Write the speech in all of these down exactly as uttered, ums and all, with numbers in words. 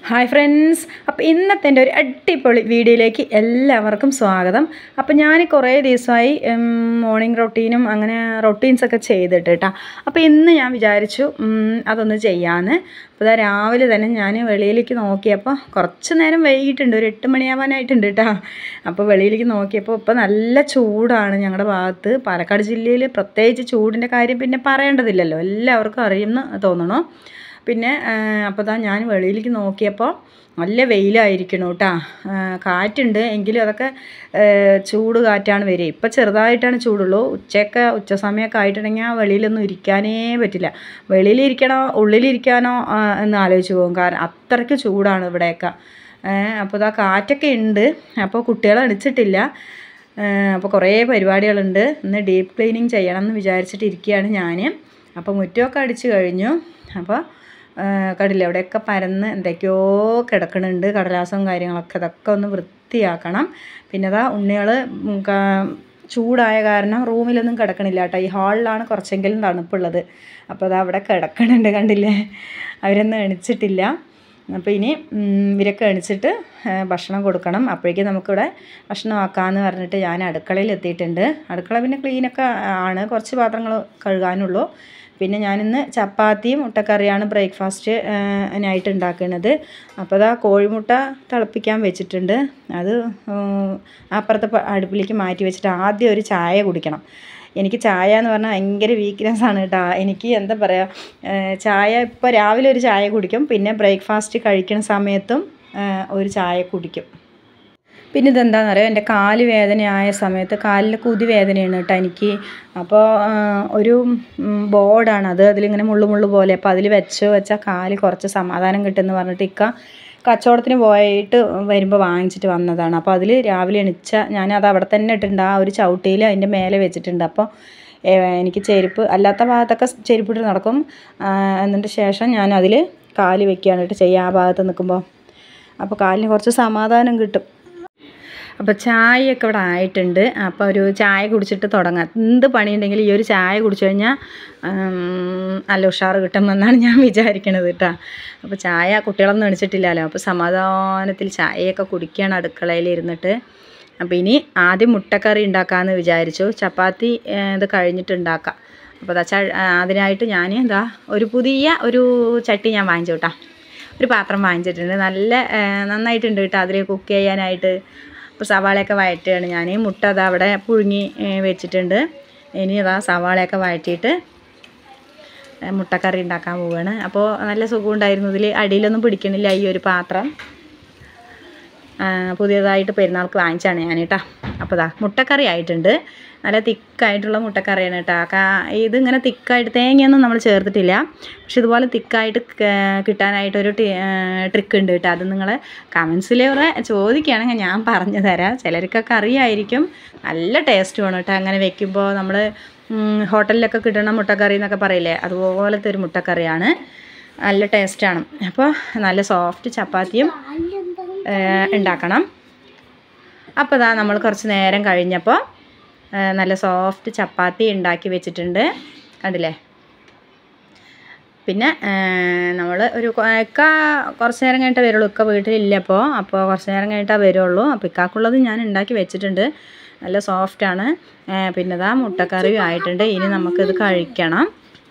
Hi friends, അപ്പോൾ ഇന്നത്തെ എൻ്റെ ഒരു അടിപൊളി വീഡിയോയിലേക്ക് എല്ലാവർക്കും സ്വാഗതം. അപ്പോൾ ഞാൻ കുറേ ദിവസമായി മോർണിംഗ് റൊട്ടീനും അങ്ങനെ റൊട്ടീൻസൊക്കെ ചെയ്തിട്ട് കേട്ടോ. അപ്പോൾ ഇന്ന് ഞാൻ വിചാരിച്ചു അതൊന്ന് ചെയ്യാമെന്ന്. അപ്പോൾ ഇതാ രാവിലെ തന്നെ ഞാൻ വെളിയിലേക്ക് നോക്കിയപ്പോൾ കുറച്ച് നേരം വൈകിട്ടുണ്ട്, ഒരു എട്ട് മണിയാവാനായിട്ടുണ്ട് കേട്ടോ. അപ്പോൾ വെളിയിലേക്ക് നോക്കിയപ്പോൾ ഇപ്പോൾ നല്ല ചൂടാണ് ഞങ്ങളുടെ ഭാഗത്ത്. പാലക്കാട് ജില്ലയിൽ പ്രത്യേകിച്ച് ചൂടിൻ്റെ കാര്യം പിന്നെ പറയേണ്ടതില്ലല്ലോ, എല്ലാവർക്കും അറിയുമെന്ന് തോന്നണോ. പിന്നെ അപ്പോൾ ഇതാ ഞാൻ വെളിയിലേക്ക് നോക്കിയപ്പോൾ നല്ല വെയിലായിരിക്കണം കേട്ടോ. കാറ്റുണ്ട് എങ്കിലും അതൊക്കെ ചൂട് കാറ്റാണ് വരിക. ഇപ്പം ചെറുതായിട്ടാണ് ചൂടുള്ളൂ. ഉച്ചയൊക്കെ ഉച്ച സമയമൊക്കെ ആയിട്ടുണ്ടെങ്കിൽ വെളിയിലൊന്നും ഇരിക്കാനേ പറ്റില്ല. വെളിയിലിരിക്കണോ ഉള്ളിലിരിക്കാനോ എന്ന് ആലോചിച്ച് പോകും, കാരണം അത്രയ്ക്ക് ചൂടാണ് ഇവിടെയൊക്കെ. അപ്പോൾ ഇതാ കാറ്റൊക്കെ ഉണ്ട്. അപ്പോൾ കുട്ടികളെ അടിച്ചിട്ടില്ല. അപ്പോൾ കുറേ പരിപാടികളുണ്ട്. ഇന്ന് ഡീപ്പ് ക്ലീനിങ് ചെയ്യണം എന്ന് വിചാരിച്ചിട്ടിരിക്കുകയാണ് ഞാൻ. അപ്പോൾ മുറ്റമൊക്കെ അടിച്ച് കഴിഞ്ഞു. അപ്പോൾ കണ്ടില്ല എവിടെയൊക്കെ പരന്ന് എന്തൊക്കെയോ കിടക്കണുണ്ട്, കടലാസും കാര്യങ്ങളൊക്കെ. അതൊക്കെ ഒന്ന് വൃത്തിയാക്കണം. പിന്നെ അതാ ഉണ്ണികൾ ചൂടായ കാരണം റൂമിലൊന്നും കിടക്കണില്ല കേട്ടോ. ഈ ഹാളിലാണ് കുറച്ചെങ്കിലും തണുപ്പുള്ളത്. അപ്പോൾ അതാ അവിടെ കിടക്കണുണ്ട്, കണ്ടില്ലേ. അവരൊന്നും എണിച്ചിട്ടില്ല. അപ്പോൾ ഇനി ഇവരൊക്കെ എണിച്ചിട്ട് ഭക്ഷണം കൊടുക്കണം. അപ്പോഴേക്കും നമുക്കിവിടെ ഭക്ഷണം ആക്കാമെന്ന് പറഞ്ഞിട്ട് ഞാൻ അടുക്കളയിൽ എത്തിയിട്ടുണ്ട്. അടുക്കള പിന്നെ ക്ലീനൊക്കെ ആണ്, കുറച്ച് പാത്രങ്ങൾ കഴുകാനുള്ളൂ. പിന്നെ ഞാനിന്ന് ചപ്പാത്തിയും മുട്ടക്കറിയാണ് ബ്രേക്ക്ഫാസ്റ്റ് ആയിട്ട് ഉണ്ടാക്കുന്നത്. അപ്പോൾ അതാ കോഴിമുട്ട തിളപ്പിക്കാൻ വെച്ചിട്ടുണ്ട്. അത് അപ്പുറത്തെ അടുപ്പിലേക്ക് മാറ്റി വെച്ചിട്ട് ആദ്യം ഒരു ചായ കുടിക്കണം. എനിക്ക് ചായ എന്ന് പറഞ്ഞാൽ ഭയങ്കര വീക്ക്നെസ് ആണ് കേട്ടോ. എനിക്ക് എന്താ പറയുക, ചായ ഇപ്പോൾ രാവിലെ ഒരു ചായ കുടിക്കും, പിന്നെ ബ്രേക്ക്ഫാസ്റ്റ് കഴിക്കുന്ന സമയത്തും ഒരു ചായ കുടിക്കും. പിന്നെ ഇതെന്താണെന്ന് അറിയാം, എൻ്റെ കാല് വേദനയായ സമയത്ത് കാലിൽ കുതി വേദനയാണ് കേട്ടോ എനിക്ക്. അപ്പോൾ ഒരു ബോർഡാണത്, അതിലിങ്ങനെ മുള്ളു മുള്ളു പോലെ. അപ്പോൾ അതിൽ വെച്ച് വെച്ചാൽ കാല് കുറച്ച് സമാധാനം കിട്ടുമെന്ന് പറഞ്ഞിട്ട് ഇക്ക കച്ചവടത്തിന് പോയിട്ട് വരുമ്പോൾ വാങ്ങിച്ചിട്ട് വന്നതാണ്. അപ്പോൾ അതിൽ രാവിലെ എണിച്ച ഞാനത് അവിടെ തന്നെ ഇട്ടിട്ടുണ്ട്, ആ ഒരു ചവിട്ടിയിൽ അതിൻ്റെ മേലെ വെച്ചിട്ടുണ്ട്. അപ്പോൾ എനിക്ക് ചെരുപ്പ് അല്ലാത്ത ഭാഗത്തൊക്കെ ചെരുപ്പിട്ട് നടക്കും. എന്നിട്ട് ശേഷം ഞാൻ അതിൽ കാല് വെക്കുകയാണ് കേട്ടോ ചെയ്യുക, ആ ഭാഗത്ത് നിൽക്കുമ്പോൾ. അപ്പോൾ കാലിന് കുറച്ച് സമാധാനം കിട്ടും. അപ്പോൾ ചായയൊക്കെ ഇവിടെ ആയിട്ടുണ്ട്. അപ്പോൾ ഒരു ചായ കുടിച്ചിട്ട് തുടങ്ങാം. എന്ത് പണിയുണ്ടെങ്കിലും ഈ ഒരു ചായ കുടിച്ചു കഴിഞ്ഞാൽ നല്ല ഉഷാറ് കിട്ടുമെന്നാണ് ഞാൻ വിചാരിക്കണത് കേട്ടോ. അപ്പോൾ ചായ കുട്ടികളൊന്നും എണിച്ചിട്ടില്ലല്ലോ, അപ്പോൾ സമാധാനത്തിൽ ചായയൊക്കെ കുടിക്കുകയാണ് അടുക്കളയിൽ ഇരുന്നിട്ട്. അപ്പോൾ ഇനി ആദ്യം മുട്ടക്കറി ഉണ്ടാക്കാമെന്ന് വിചാരിച്ചു. ചപ്പാത്തി ഇത് കഴിഞ്ഞിട്ട് ഉണ്ടാക്കാം. അപ്പോൾ അതാ ച അതിനായിട്ട് ഞാൻ ഇതാ ഒരു പുതിയ ഒരു ചട്ടി ഞാൻ വാങ്ങിച്ചു കേട്ടോ. ഒരു പാത്രം വാങ്ങിച്ചിട്ടുണ്ട്, നല്ല നന്നായിട്ടുണ്ട് കേട്ടോ അതിൽ കുക്ക് ചെയ്യാനായിട്ട്. അപ്പോൾ സവാളയൊക്കെ വഴറ്റുകയാണ് ഞാൻ. മുട്ട അതാ അവിടെ പുഴുങ്ങി വെച്ചിട്ടുണ്ട്. ഇനി അതാ സവാളയൊക്കെ വഴറ്റിയിട്ട് മുട്ടക്കറി ഉണ്ടാക്കാൻ പോവുകയാണ്. അപ്പോൾ നല്ല സുഖമുണ്ടായിരുന്നു, ഇതിൽ അടിയിലൊന്നും പിടിക്കണില്ല ഈ ഒരു പാത്രം. പുതിയതായിട്ട് പെരുന്നാൾക്ക് വാങ്ങിച്ചാണ് ഞാൻ കേട്ടോ. അപ്പോൾ ഇതാ മുട്ടക്കറി ആയിട്ടുണ്ട്. നല്ല തിക്കായിട്ടുള്ള മുട്ടക്കറിയാണ് കേട്ടോ. കാ ഇതിങ്ങനെ തിക്കായിട്ട് തേങ്ങയൊന്നും നമ്മൾ ചേർത്തിട്ടില്ല, പക്ഷെ ഇതുപോലെ തിക്കായിട്ട് കിട്ടാനായിട്ടൊരു ട്രിക്ക് ഉണ്ട് കേട്ടോ. അത് നിങ്ങൾ കമൻസിലൂടെ ചോദിക്കുകയാണെങ്കിൽ ഞാൻ പറഞ്ഞു തരാം. ചിലർക്കൊക്കെ അറിയായിരിക്കും. നല്ല ടേസ്റ്റ് വേണം കേട്ടോ അങ്ങനെ വെക്കുമ്പോൾ. നമ്മൾ ഹോട്ടലിലൊക്കെ കിട്ടണ മുട്ടക്കറി എന്നൊക്കെ പറയില്ലേ, അതുപോലത്തെ ഒരു മുട്ടക്കറിയാണ്. നല്ല ടേസ്റ്റാണ്. അപ്പോൾ നല്ല സോഫ്റ്റ് ചപ്പാത്തിയും ഉണ്ടാക്കണം. അപ്പോൾ ഇതാ നമ്മൾ കുറച്ച് നേരം കഴിഞ്ഞപ്പോൾ നല്ല സോഫ്റ്റ് ചപ്പാത്തി ഉണ്ടാക്കി വെച്ചിട്ടുണ്ട്, കണ്ടില്ലേ. പിന്നെ നമ്മൾ ഒരു ഇക്ക കുറച്ച് നേരം കഴിഞ്ഞിട്ടേ വരുള്ളൂ. ഇക്ക വീട്ടിലില്ല അപ്പോൾ അപ്പോൾ കുറച്ച് നേരം കഴിഞ്ഞിട്ടേ വരുള്ളൂ. അപ്പോൾ ഇക്കാക്കുള്ളത് ഞാൻ ഉണ്ടാക്കി വെച്ചിട്ടുണ്ട്. നല്ല സോഫ്റ്റാണ്. പിന്നെ ഇതാ മുട്ടക്കറിയും ആയിട്ടുണ്ട്. ഇനി നമുക്കിത് കഴിക്കണം.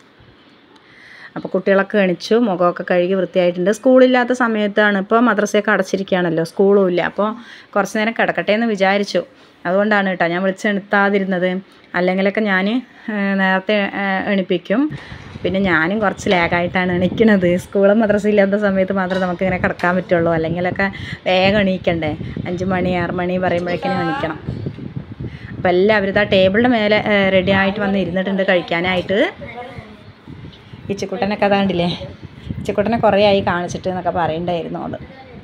അപ്പോൾ കുട്ടികളൊക്കെ എണിച്ചു, മുഖമൊക്കെ കഴുകി വൃത്തിയായിട്ടുണ്ട്. സ്കൂളില്ലാത്ത സമയത്താണ്, ഇപ്പോൾ മദ്രസയൊക്കെ അടച്ചിരിക്കുകയാണല്ലോ, സ്കൂളും ഇല്ല. അപ്പോൾ കുറച്ച് നേരം കിടക്കട്ടെ എന്ന് വിചാരിച്ചു. അതുകൊണ്ടാണ് കേട്ടോ ഞാൻ വിളിച്ചെണുത്താതിരുന്നത്. അല്ലെങ്കിലൊക്കെ ഞാൻ നേരത്തെ എണിപ്പിക്കും. പിന്നെ ഞാനും കുറച്ച് ലാഗായിട്ടാണ് എണിക്കുന്നത്. സ്കൂളും മദ്രസ ഇല്ലാത്ത സമയത്ത് മാത്രമേ നമുക്കിങ്ങനെ കിടക്കാൻ പറ്റുള്ളൂ. അല്ലെങ്കിലൊക്കെ വേഗം എണീക്കണ്ടേ, അഞ്ച് മണി ആറ് മണി പറയുമ്പോഴേക്കിനും എണീക്കണം. അപ്പോൾ എല്ലാവരും ഇതാ ടേബിളിൻ്റെ മേലെ റെഡി ആയിട്ട് വന്ന് ഇരുന്നിട്ടുണ്ട് കഴിക്കാനായിട്ട്. ഇച്ചിക്കുട്ടനൊക്കെ അതാണ്ടില്ലേ, ഇച്ചിക്കുട്ടനെ കുറേ ആയി കാണിച്ചിട്ട് എന്നൊക്കെ പറയണ്ടായിരുന്നു അത്.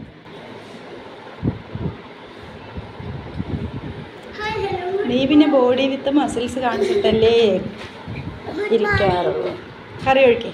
നീ പിന്നെ ബോഡി വിത്ത് മസിൽസ് കാണിച്ചിട്ടല്ലേ ഇരിക്കാറുള്ളൂ. കറി ഒഴിക്കേ.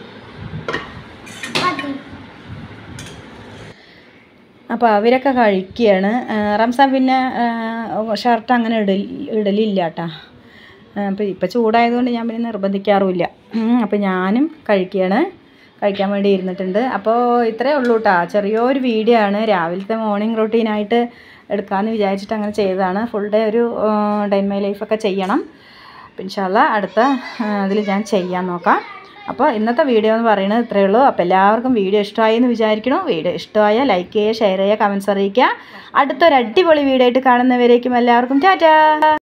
അപ്പോൾ അവരൊക്കെ കഴിക്കുകയാണ്. റംസാൻ പിന്നെ ഷർട്ട് അങ്ങനെ ഇടൽ ഇടലില്ല കേട്ടോ. അപ്പോൾ ഇപ്പോൾ ചൂടായതുകൊണ്ട് ഞാൻ പിന്നെ നിർബന്ധിക്കാറുമില്ല. അപ്പോൾ ഞാനും കഴിക്കുകയാണ്. കഴിക്കാൻ വേണ്ടി ഇരുന്നിട്ടുണ്ട്. അപ്പോൾ ഇത്രയേ ഉള്ളൂ കേട്ടോ, ചെറിയൊരു വീഡിയോ ആണ്, രാവിലത്തെ മോർണിംഗ് റൊട്ടീനായിട്ട് എടുക്കാമെന്ന് വിചാരിച്ചിട്ട് അങ്ങനെ ചെയ്തതാണ്. ഫുൾ ഡേ ഒരു ഡേ ഇൻ മൈ ലൈഫൊക്കെ ചെയ്യണം. അപ്പോൾ ഇൻഷാ അല്ലാ അടുത്ത അതിൽ ഞാൻ ചെയ്യാൻ നോക്കാം. അപ്പോൾ ഇന്നത്തെ വീഡിയോ എന്ന് പറയുന്നത് ഇത്രയേ ഉള്ളൂ. അപ്പോൾ എല്ലാവർക്കും വീഡിയോ ഇഷ്ടമായി എന്ന് വിചാരിക്കണോ. വീഡിയോ ഇഷ്ടമായാൽ ലൈക്ക് ചെയ്യുക, ഷെയർ ചെയ്യുക, കമൻറ്റ്സ് അറിയിക്കുക. അടുത്തൊരു അടിപൊളി വീഡിയോ ആയിട്ട് കാണുന്നവരേക്കും എല്ലാവർക്കും ടാറ്റാ.